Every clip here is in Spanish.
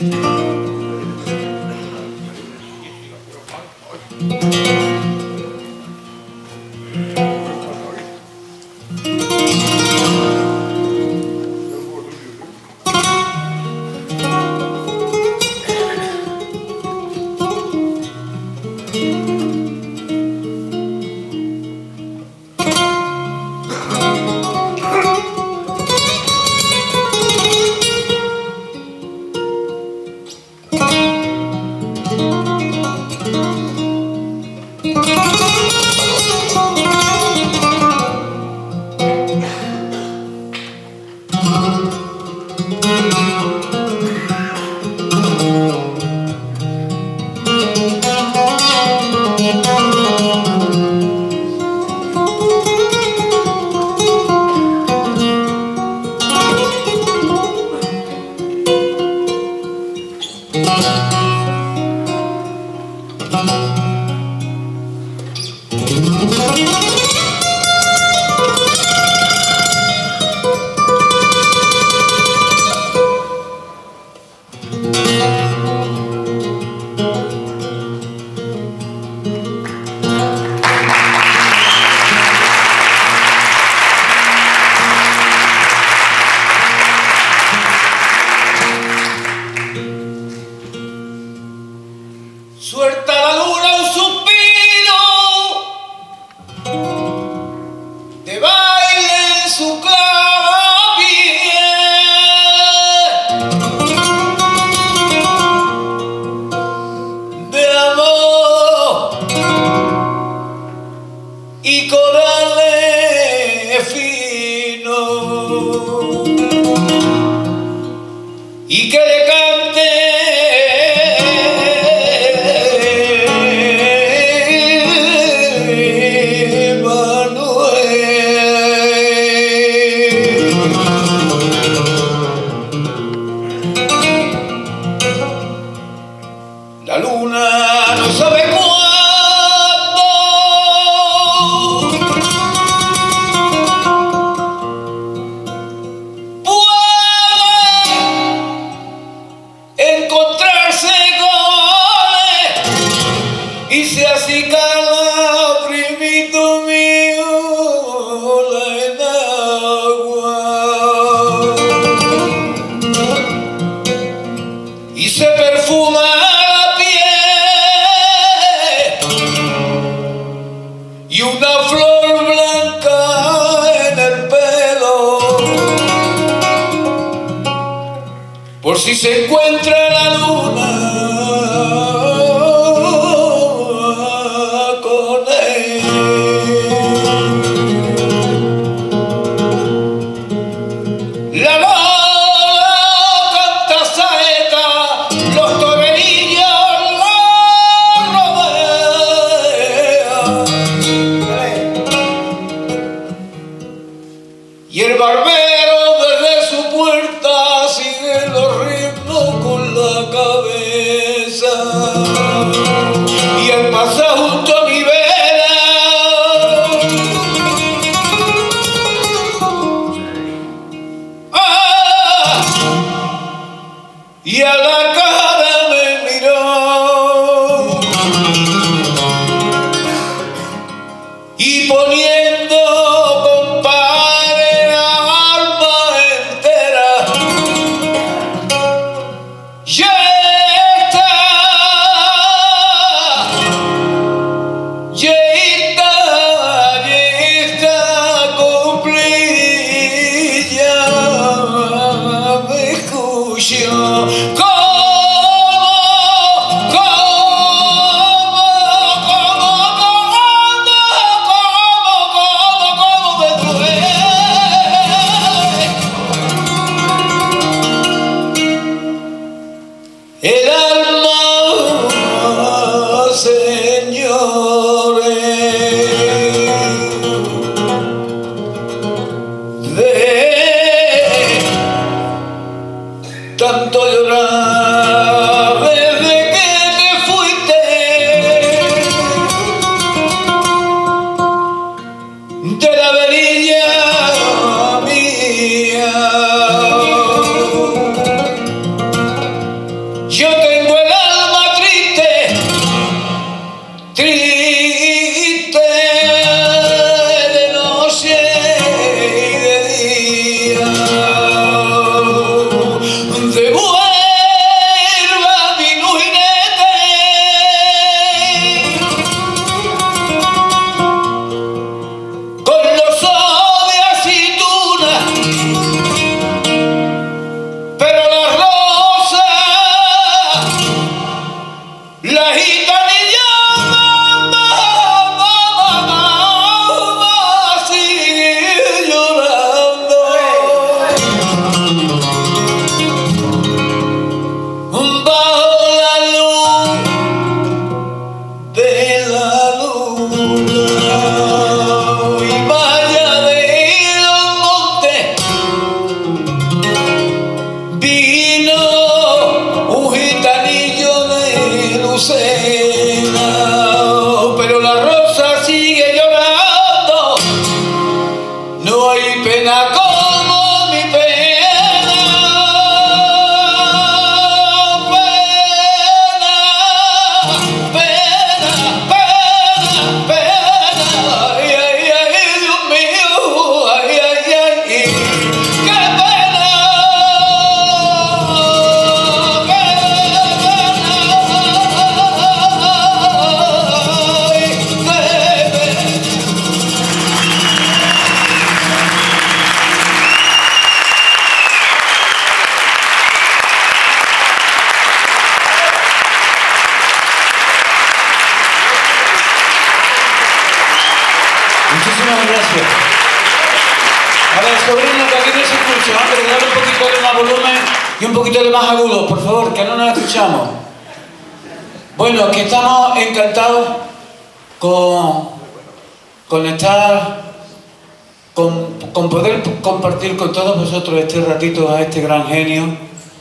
Suelta la luna un suspiro de baile en su clara piel, de amor y corales finos, y que le cante la luna, no sabe cuándo puede encontrarse con él y se acicala, primito mío, la enagua y se perfuma y una flor blanca en el pelo, por si se encuentra la luna con él. La lola canta saeta, los toberillos la rodean, y el barbero desde su puerta sigue los ritmos con la cabeza, y él pasa junto a mi vera y a la cara me miró y poniendo el alma, señores, de tanto llorar desde que te fuiste, de la verilla mía. Gracias. A ver, sobrino, que aquí no se escucha, hombre, dale un poquito de más volumen y un poquito de más agudo, por favor, que no nos escuchamos. Bueno, aquí estamos encantados con estar, con poder compartir con todos vosotros este ratito a este gran genio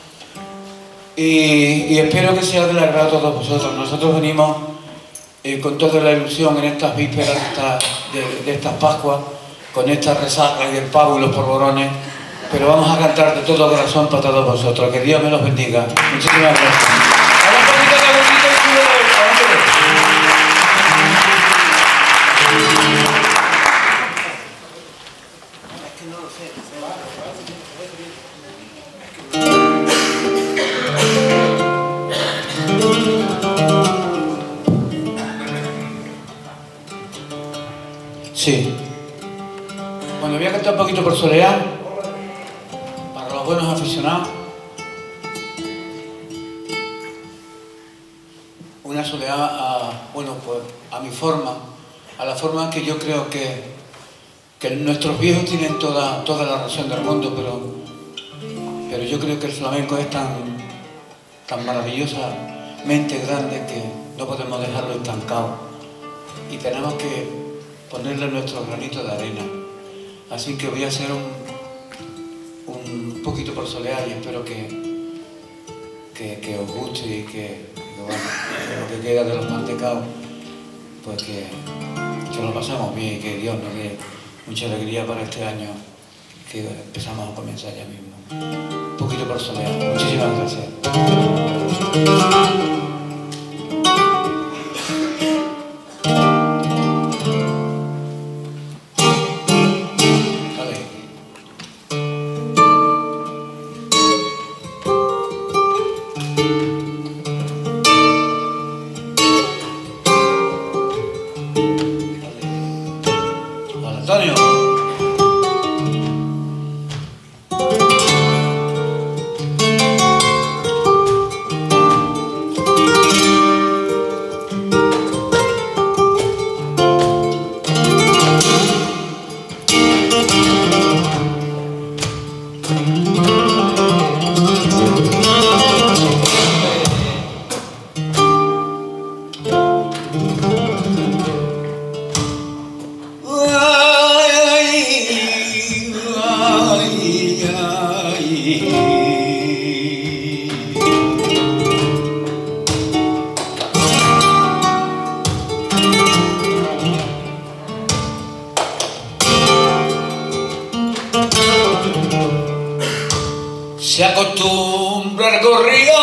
y espero que sea del agrado a todos vosotros. Nosotros venimos con toda la ilusión en estas vísperas de estas Pascuas, con esta resaca y el pavo y los polvorones, pero vamos a cantar de todo corazón para todos vosotros. Que Dios me los bendiga. Muchísimas gracias. Ahora un poquito de bonito y sube de vuelta, es que no lo sé. Sí. Bueno, voy a cantar un poquito por soleá, para los buenos aficionados. Una soleá, bueno, pues a mi forma, a la forma que yo creo que nuestros viejos tienen toda la razón del mundo, pero yo creo que el flamenco es tan maravillosamente grande que no podemos dejarlo estancado y tenemos que ponerle nuestro granito de arena. Así que voy a hacer un poquito por soleá y espero que os guste y que bueno, lo que queda de los mantecaos, pues que lo pasamos bien y que Dios nos dé mucha alegría para este año que empezamos a comenzar ya mismo. Un poquito por soleá. Muchísimas gracias. Antonio. Se acostumbra el gorrión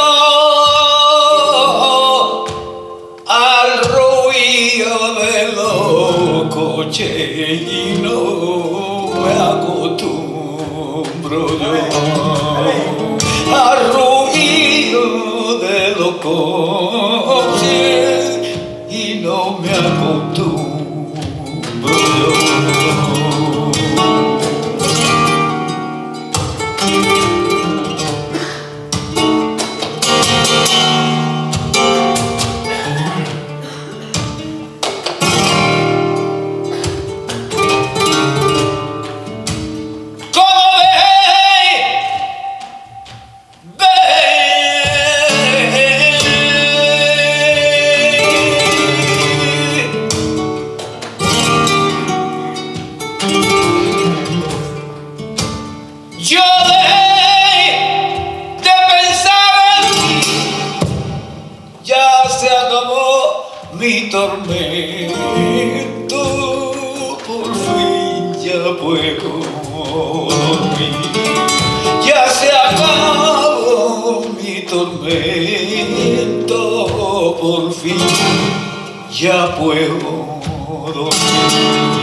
al ruido de los coches y no me acostumbro yo al ruido de los coches y no me acostumbro yo. Yo dejé de pensar en ti, ya se acabó mi tormento, por fin ya puedo dormir, ya se acabó mi tormento, por fin ya puedo dormir.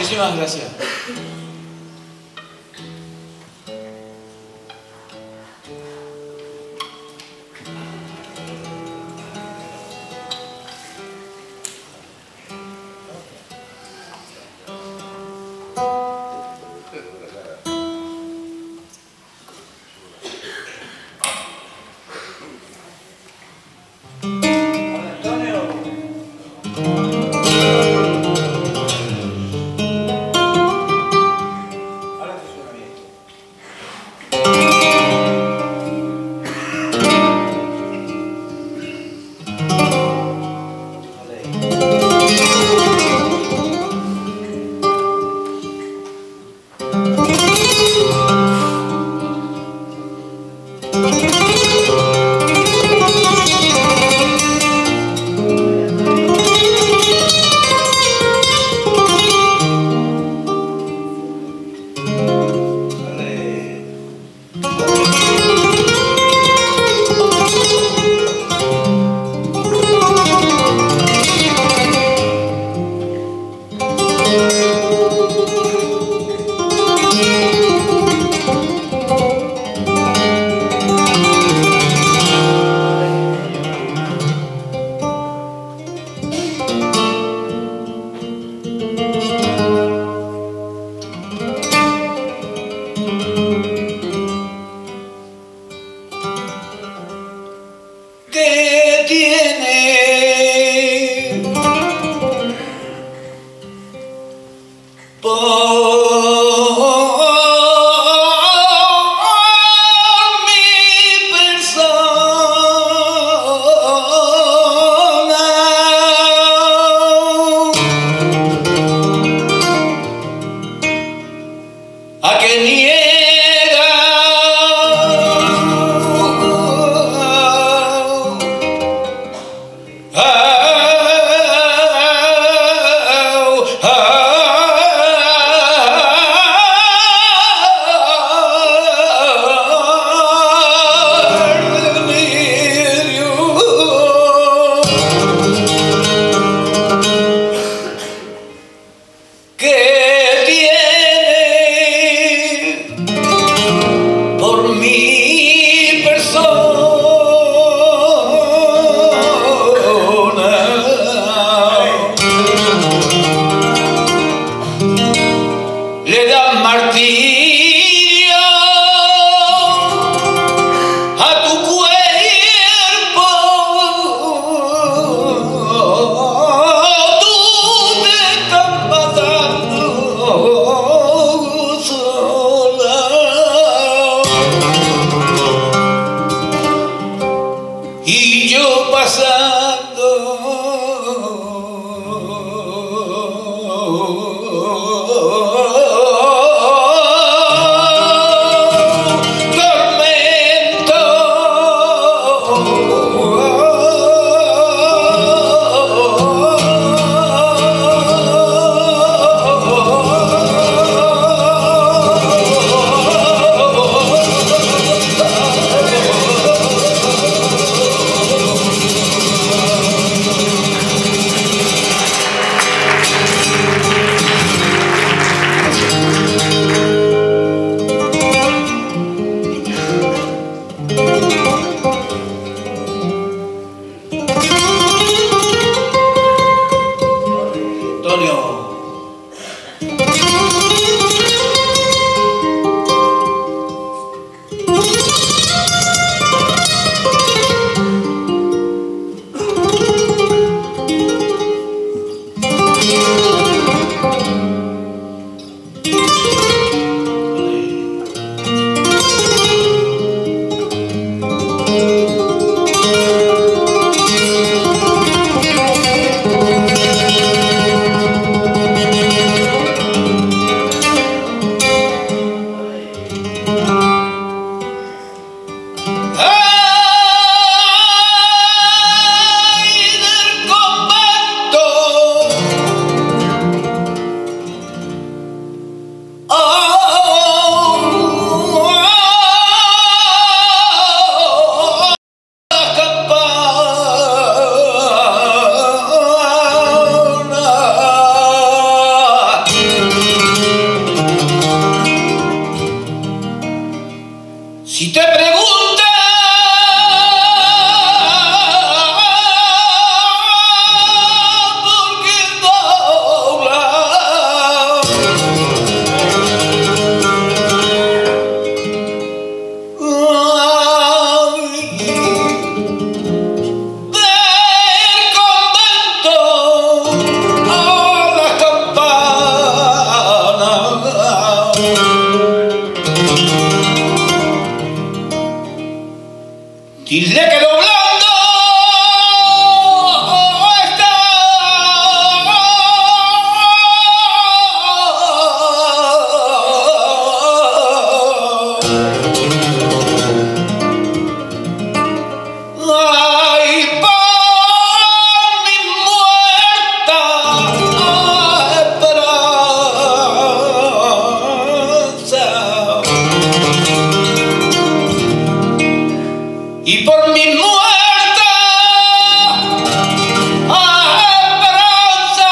Muchísimas gracias. Si te preguntas por qué dobla, del convento a las campanas, dile que doblando está ay, por mi muerta esperanza y por mi muerta esperanza,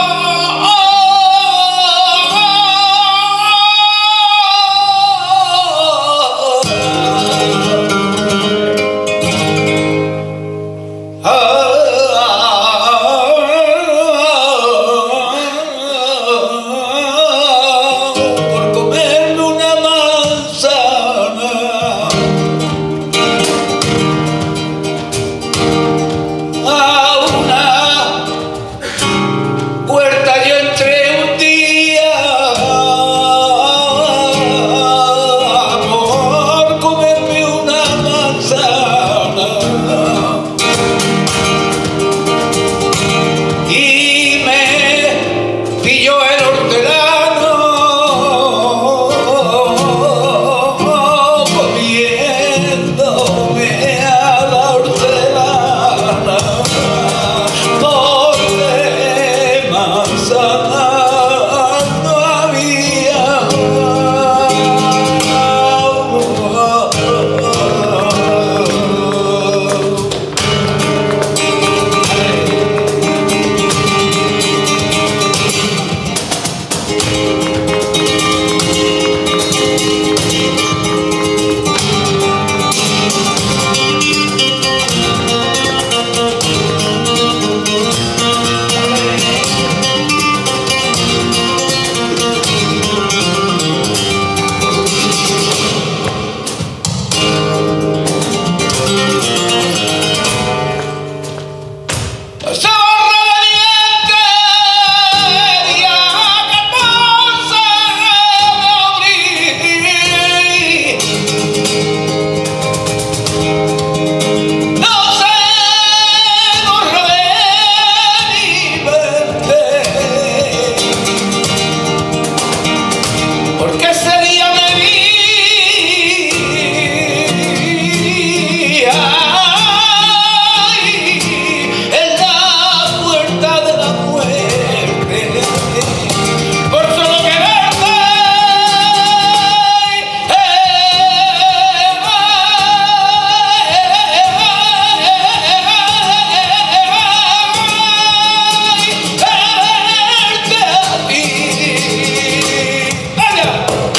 por comerme una manzana, a una puerta yo entré un día por comerme una manzana y me pilló el hortelano comiéndome a la hortelana, porque manzana no había. La zorra valiente ya caposa de abrir, no sé correr ni verte, porque ese día me vi en la puerta de la muerte, por solo quererte, quererte a ti. ¡Vaya!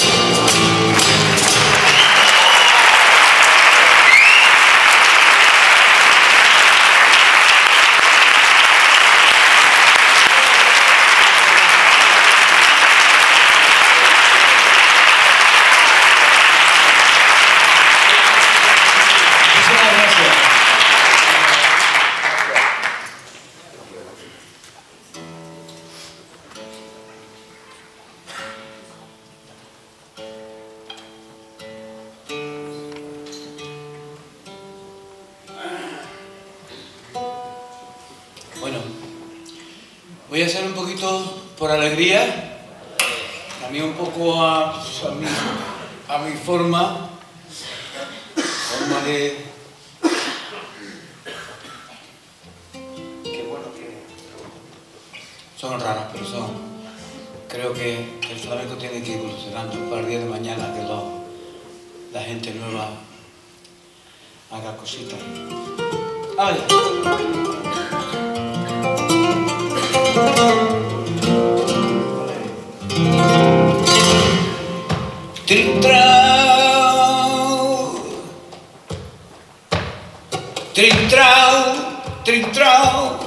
Muchísimas gracias. Bueno, voy a hacer un poquito por alegría, también un poco a mi forma de... Qué bueno que... Son raras, pero son... Creo que el flamenco tiene que ir evolucionando para el día de mañana, que la gente nueva haga cositas. ¡Ah, ya! Trintrao Trintrao, trintrao.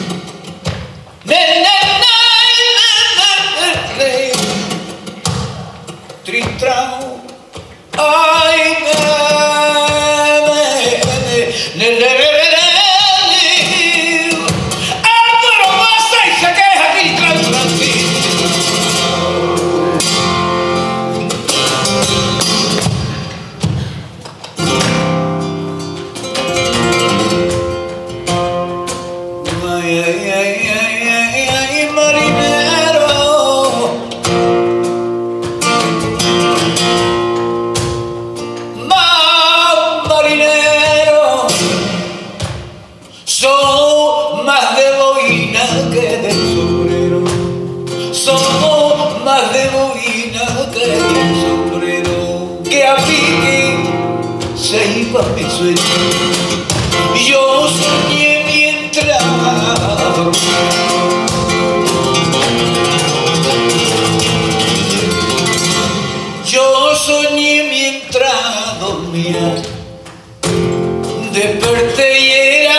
Trintrao. Ay, Álvaro pasa y se queja Trintrao. Somos más de boina que de sombrero. Somos más de boina que de sombrero. Que a pique se iba mi sueño. Yo soñé mientras dormía. Yo soñé mientras dormía. Desperté y era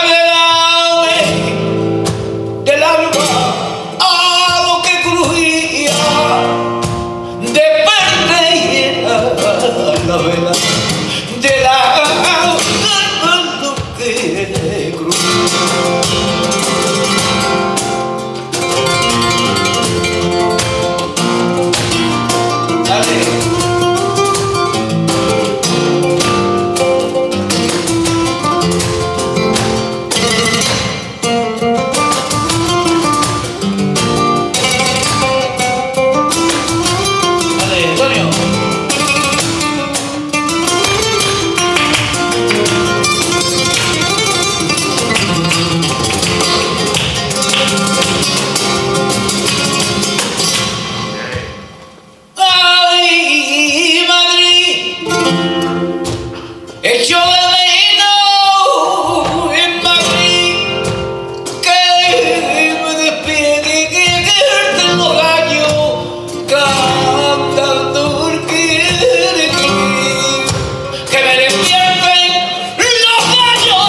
del alma a lo que crujía. Desperté y era la vela del alma lo que crujía. Echo de menos en Madrid que me despide que los años cantando que me despierten los gallos.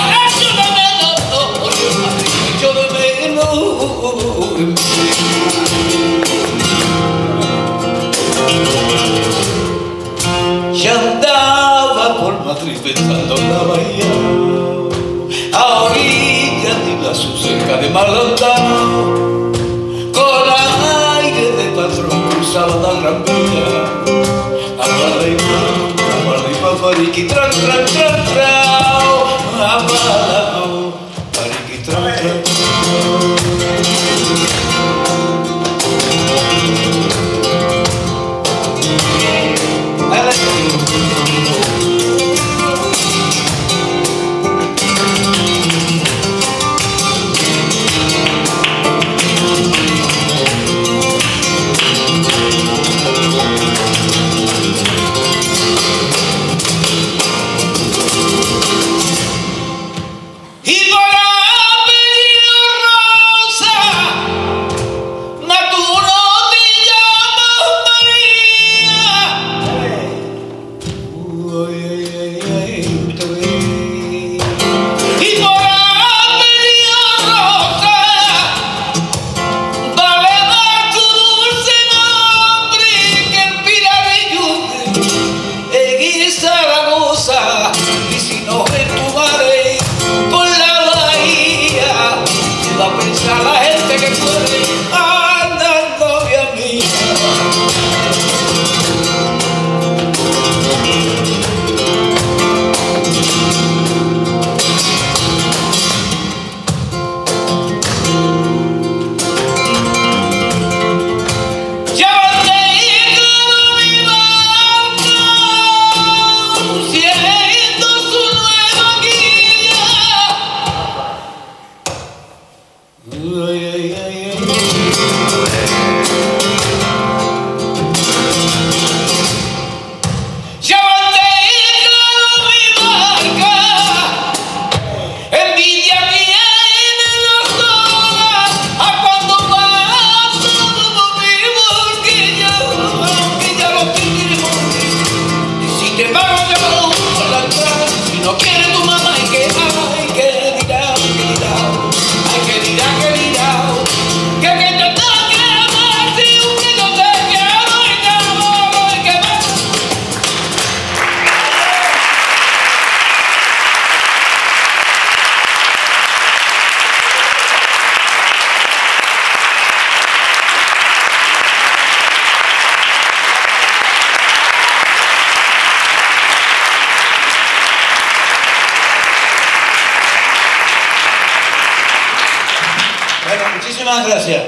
Echo de menos en Madrid. Ya andaba por Madrid pensando en la bahía, a orillas de la cerca de Malandao, con aire de patrón cruzaba la gran vía. Amarripa, mariqui, tran, tran, tran, trao, amarao, mariqui, tran, tran, no quiere tu mamá y que ay. Muchísimas gracias.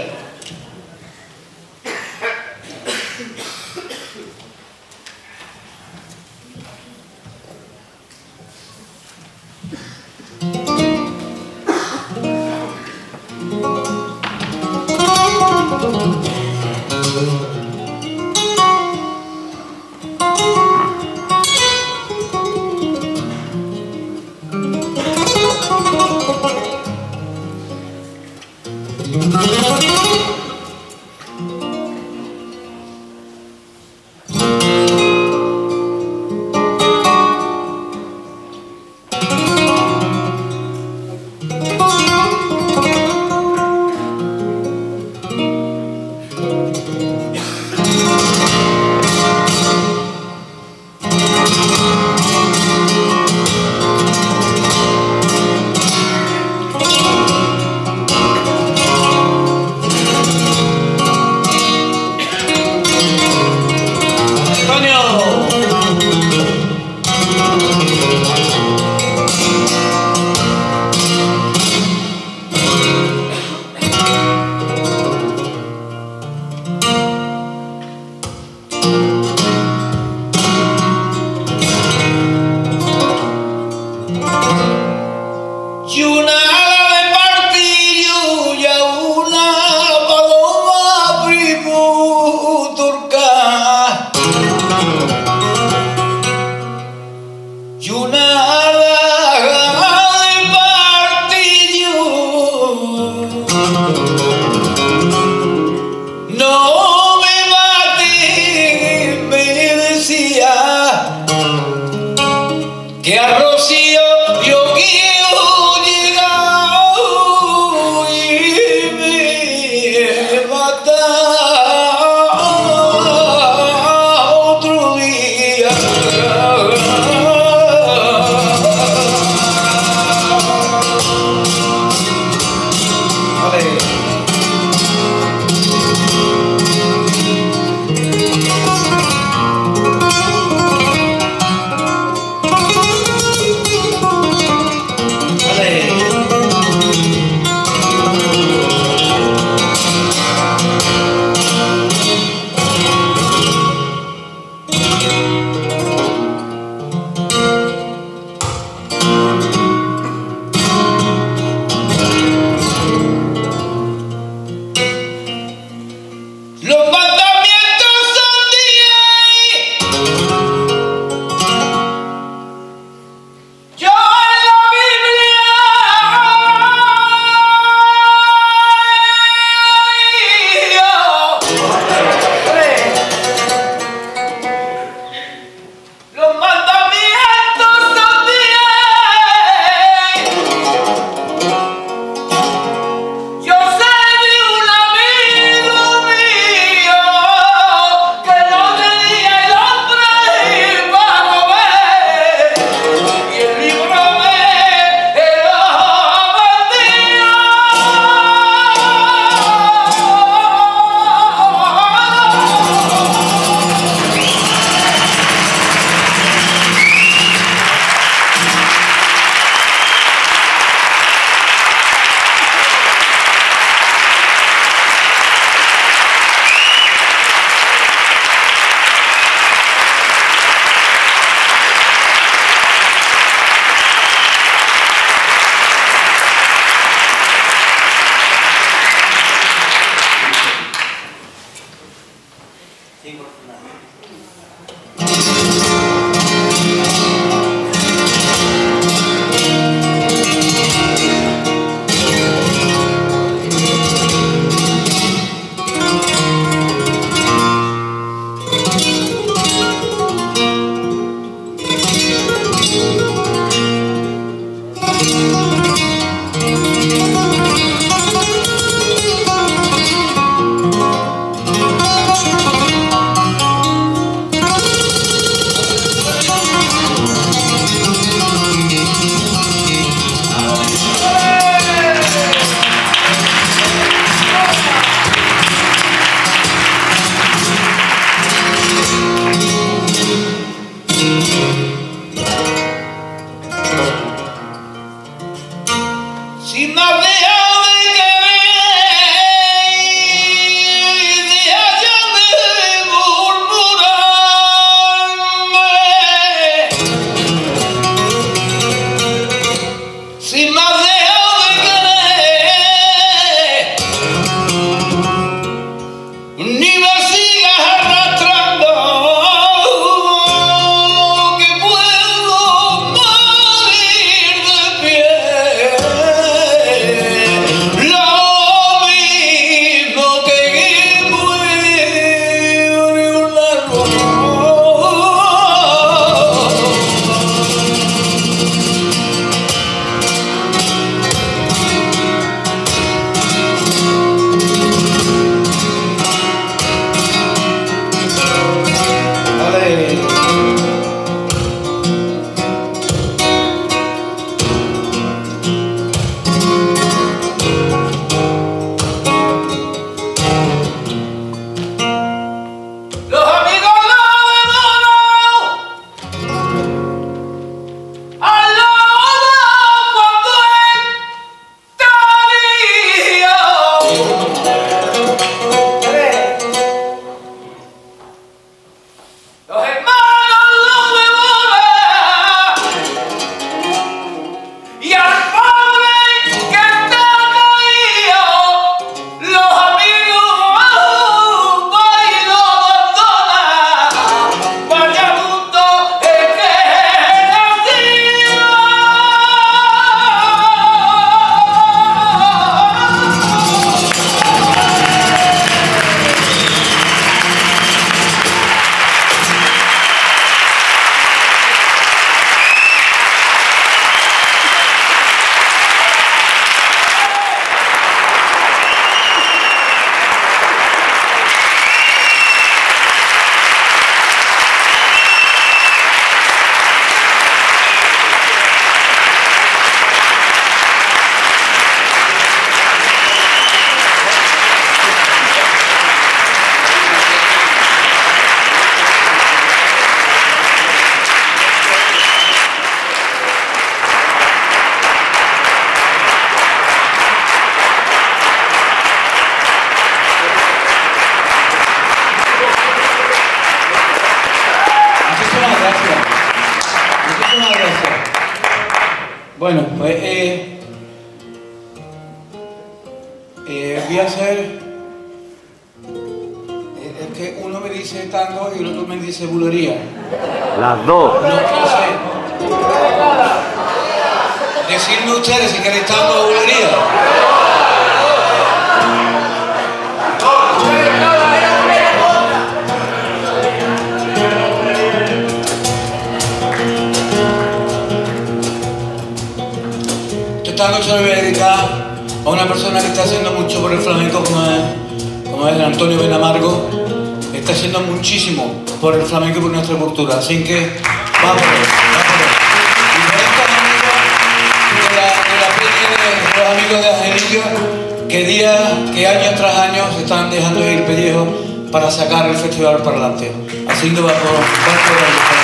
Bueno, pues voy a hacer... es que uno me dice tango y el otro me dice bulería. Las dos. No sé. Decidme ustedes si queréis tango o bulería. Este tango se lo voy a dedicar a una persona que está haciendo mucho por el flamenco como es Antonio Benamargo. Está haciendo muchísimo por el flamenco y por nuestra cultura, así que vamos a ver. Y por estos amigos de los amigos de Angelillo, que año tras año se están dejando ir pellejos para sacar el festival para adelante. Así que va por el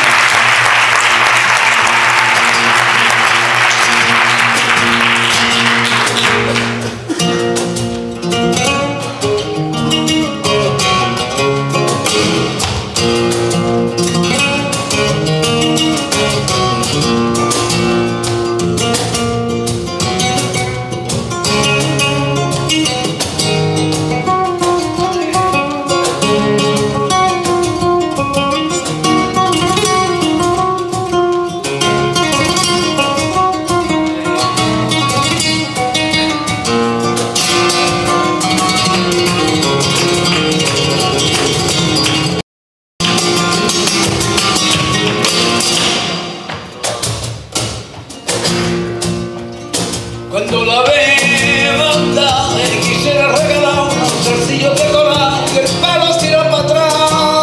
Cuando la veo andar, le quisiera regalar unos zarcillos de coral y el pelo estira para atrás.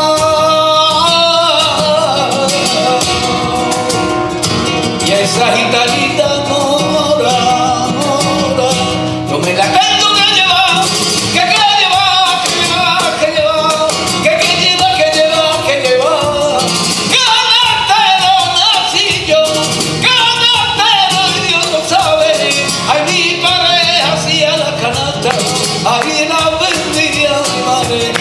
Y a esa gitanita mora, no me la tengo que llevar, que lleva, que lleva, que lleva. Canatero nací yo, canatero y Dios lo sabe. Ay, mi padre hacía la canasta, ahí la vendía mi madre.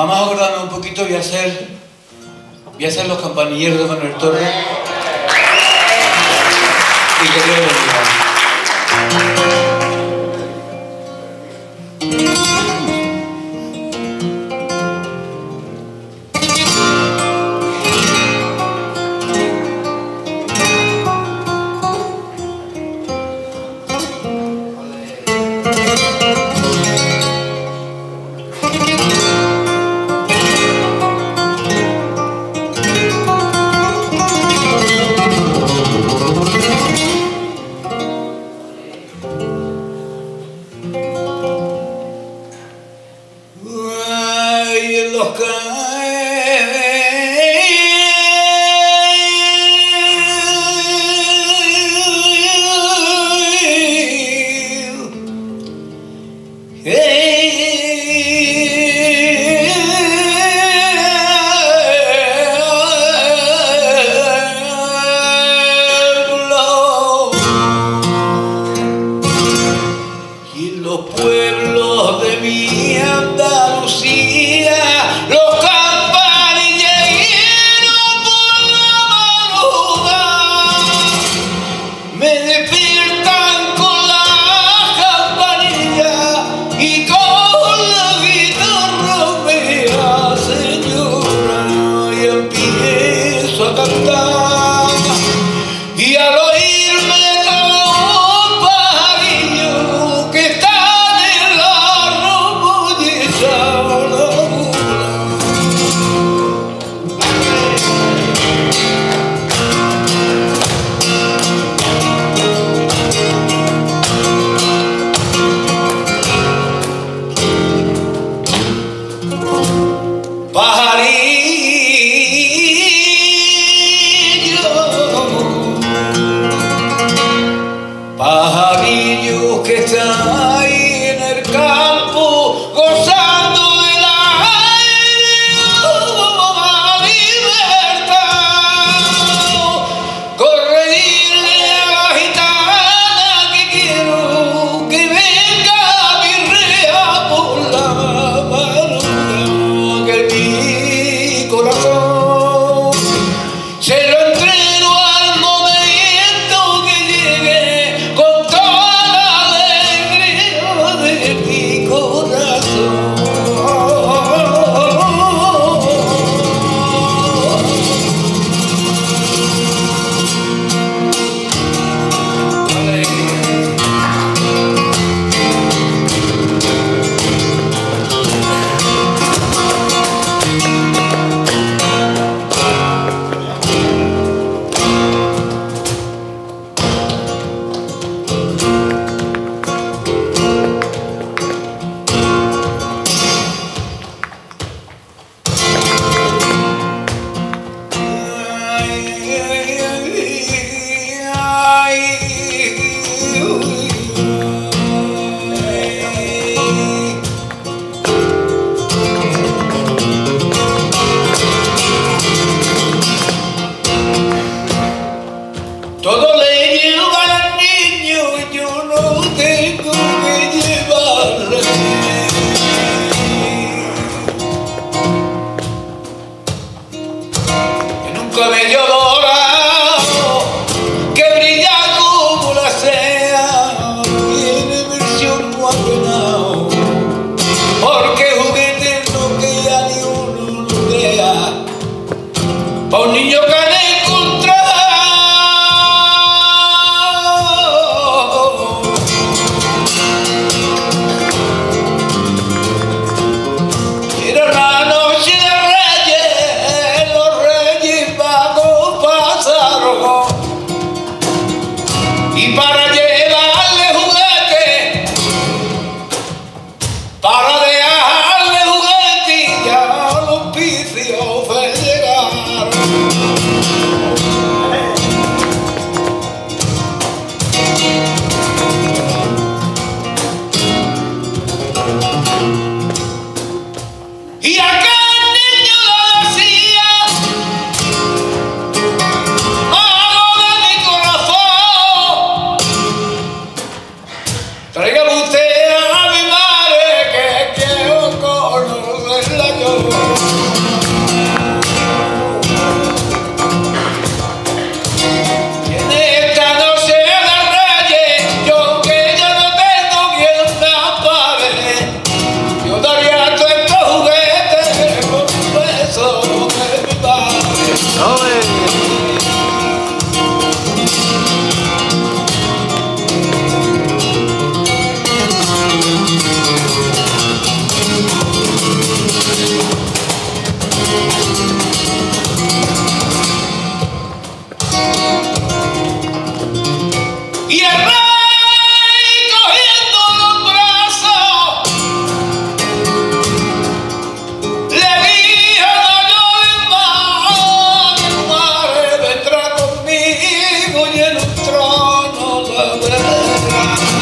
Vamos a acordarnos un poquito, voy a hacer los campanilleros de Manuel Torres. Y que Dios los bendiga. Pajarillo que está ahí en el campo gozando de la libertad. Corregirle a la gitana que quiero que venga mi rea por la madrugada, que mi corazón se lo entrego al momento que llegue con toda la alegría de mi corazón. Todo le lleva al niño y yo no tengo que llevarle. En un cabello dorado que brilla como la sea, tiene versión guapenao, porque juguetes no queda ni uno lo vea. Pa' un niño que han encontrado y para llevarle juguete, para dejarle juguete, y ya los vicios fue llegar. Y aquel niño lo decía: tráigame usted a mi madre que quiero conocerla yo. Y el rey cogiendo los brazos le dijo: no llores más, que tu madre vendrá conmigo y en un trono la verás.